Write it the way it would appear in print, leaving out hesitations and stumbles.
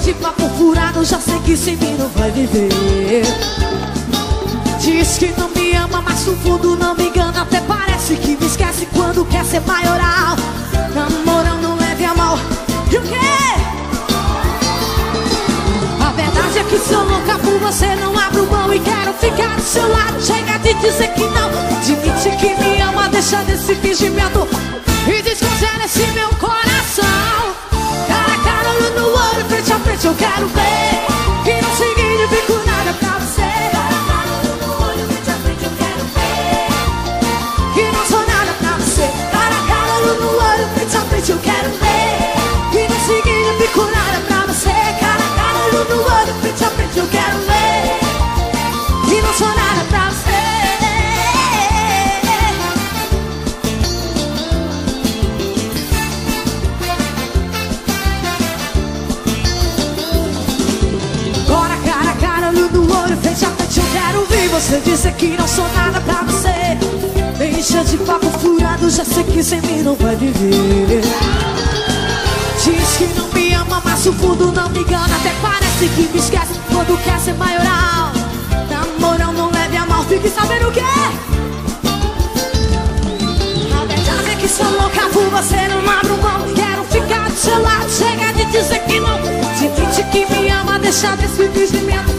de papo furado, já sei que sem mim não vai viver. Diz que não me ama, mas no fundo não me engana. Até parece que me esquece quando quer ser maioral. Namorando leve a mal. E o quê? A verdade é que sou louca por você, não abro mão e quero ficar do seu lado. Chega de dizer que não, admite que me ama, deixa desse fingimento e descongela esse meu coração. Cara a cara, olho no olho, frente a frente eu quero ver. Que não significa nada pra você. Cara a cara, olho no olho, frente a frente eu quero ver. Que não sou nada pra você. Cara a cara, olho no olho, frente a frente eu quero ver. Que não significa nada pra você. Cara a cara, olho no olho, frente a frente eu quero ver. Que não sou nada pra você. Você disse que não sou nada pra você. Deixa de papo furado, já sei que sem mim não vai viver. Diz que não me ama, mas o fundo não me engana. Até parece que me esquece quando quer ser maioral. Namorão não leve a mal, fique sabendo o quê? A verdade é que sou louca por você, não abro mão. Quero ficar do seu lado, chega de dizer que não. Admite que me ama, deixa desse fingimento